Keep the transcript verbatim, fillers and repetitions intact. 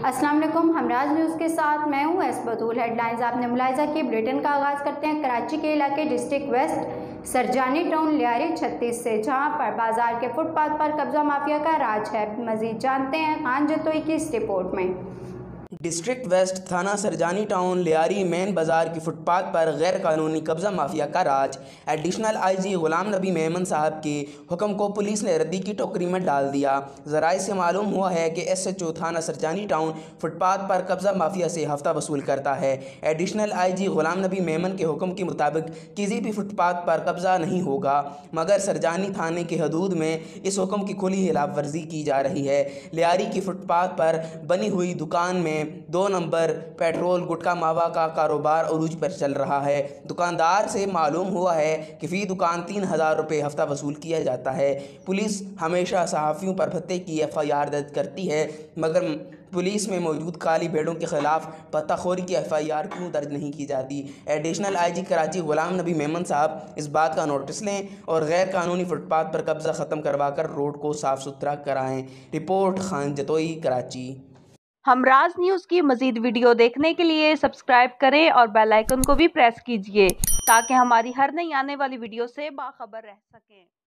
अस्सलाम वालेकुम। हमराज न्यूज़ के साथ मैं हूं एस बतूल। हेडलाइंस आपने मुलाहिजा की। बुलेटिन का आगाज़ करते हैं कराची के इलाके district west Surjani town Lyari छत्तीस से, जहां पर बाजार के फुटपाथ पर कब्जा माफिया का राज है। मजीद जानते हैं खान जतोई की इस रिपोर्ट में। डिस्ट्रिक्ट वेस्ट थाना सरजानी टाउन लियारी मेन बाज़ार की फुटपाथ पर गैर कानूनी कब्ज़ा माफिया का राज। एडिशनल आई जी गुलाम नबी मेमन साहब के हुक्म को पुलिस ने रद्दी की टोकरी में डाल दिया। ज़राए से मालूम हुआ है कि एस एच ओ थाना सरजानी टाउन फुटपाथ पर कब्ज़ा माफिया से हफ्ता वसूल करता है। एडिशनल आई जी गुलाम नबी मेमन के हुक्म के मुताबिक किसी भी फुटपाथ पर कब्ज़ा नहीं होगा, मगर सरजानी थाने के हदूद में इस हुक्म की खुली खिलाफ वर्जी की जा रही है। लियारी की फुटपाथ पर बनी हुई दुकान में दो नंबर पेट्रोल गुटखा मावा का कारोबार अरूज पर चल रहा है। दुकानदार से मालूम हुआ है कि फ़ी दुकान तीन हज़ार रुपये हफ्ता वसूल किया जाता है। पुलिस हमेशा सहाफ़ियों पर भत्ते की एफ आई आर दर्ज करती है, मगर पुलिस में मौजूद काली भेड़ों के खिलाफ पत्ताखोरी की एफ आई आर क्यों दर्ज नहीं की जाती। एडिशनल आई जी कराची गुलाम नबी मेमन साहब इस बात का नोटिस लें और गैर कानूनी फुटपाथ पर कब्ज़ा ख़त्म करवा कर रोड को साफ़ सुथरा कराएँ। रिपोर्ट खान जतोई, कराची। हमराज न्यूज़ की मज़ीद वीडियो देखने के लिए सब्सक्राइब करें और बेल आइकन को भी प्रेस कीजिए ताकि हमारी हर नई आने वाली वीडियो से बाखबर रह सकें।